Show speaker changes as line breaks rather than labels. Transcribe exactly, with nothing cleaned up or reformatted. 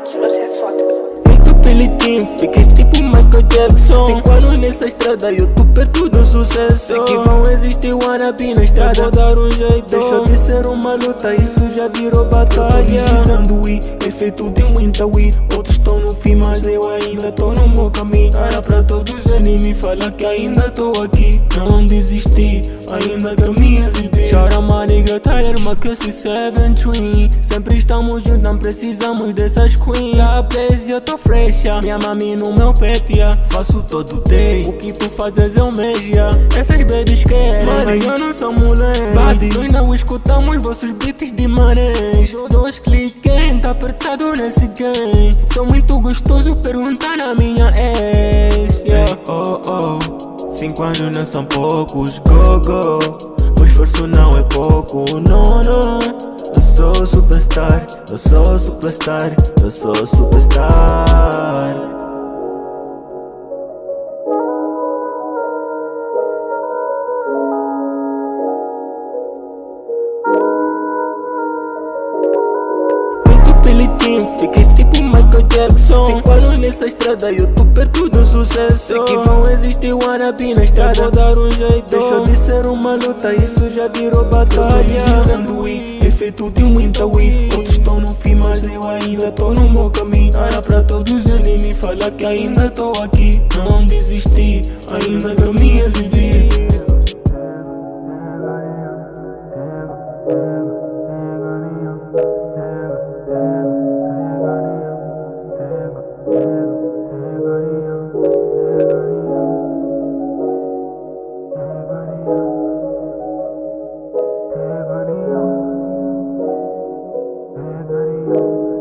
Beats, você é foda.
Muito pelitinho, fiquei tipo Michael Jackson. Cinco anos nessa estrada, youtuber tudo sucesso. Sei que vão existir wannabe na estrada, vou dar um jeito. Deixou de ser uma luta, isso já virou batalha. Deslizando e efeito de muita weed. Outros estão no fim, mas eu ainda tô no meu caminho. Olha pra todos eles me falar que ainda tô aqui. Não desisti, ainda caminho a exibir. Chora maniga, Tyler, Marcus e Seven Twin. Sempre estamos juntos, não precisamos dessas queens. Tá blaze, eu tô fresha, minha mami no meu pet, yeah. Faço todo day, o que tu fazes eu mesmo, yeah. Essas babies querem, mas eu não sou moleque. Badi, nós não escutamos vossos beats de marés. Dois cliques, tá apertado nesse game. Sou muito gostoso, pergunta na minha ex, yeah. Oh oh, cinco anos não são poucos, go go. O esforço não é pouco, não, não. Eu sou superstar, eu sou superstar, eu sou superstar. Muito pelitinho, fiquei tipo Michael Jackson. Cinco anos nessa estrada, youtuber tudo sucesso. Sei que vão existir wannabe na estrada, vou dar um jeito. Deixou de ser uma luta, isso já virou batalha. Deslizando e efeito de muita weed. Outros estão no fim, mas eu ainda tô no meu caminho. Olha pra todos eles me falar que ainda tô aqui. Não desisti, ainda caminho a exibir.
Thank you.